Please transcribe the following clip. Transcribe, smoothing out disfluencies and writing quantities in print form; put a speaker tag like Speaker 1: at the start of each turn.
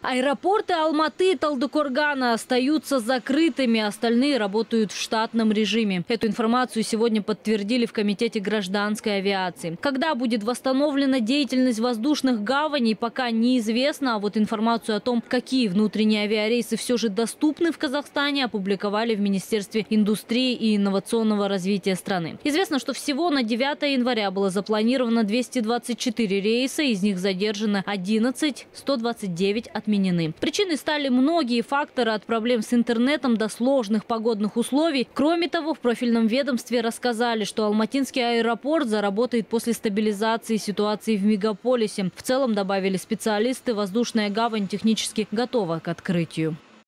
Speaker 1: Аэропорты Алматы и Талдыкоргана остаются закрытыми, остальные работают в штатном режиме. Эту информацию сегодня подтвердили в Комитете гражданской авиации. Когда будет восстановлена деятельность воздушных гаваней, пока неизвестно. А вот информацию о том, какие внутренние авиарейсы все же доступны в Казахстане, опубликовали в Министерстве индустрии и инновационного развития страны. Известно, что всего на 9 января было запланировано 224 рейса, из них задержано 11, 129 отменены. Причиной стали многие факторы, от проблем с интернетом до сложных погодных условий. Кроме того, в профильном ведомстве рассказали, что Алматинский аэропорт заработает после стабилизации ситуации в мегаполисе. В целом, добавили специалисты, воздушная гавань технически готова к открытию.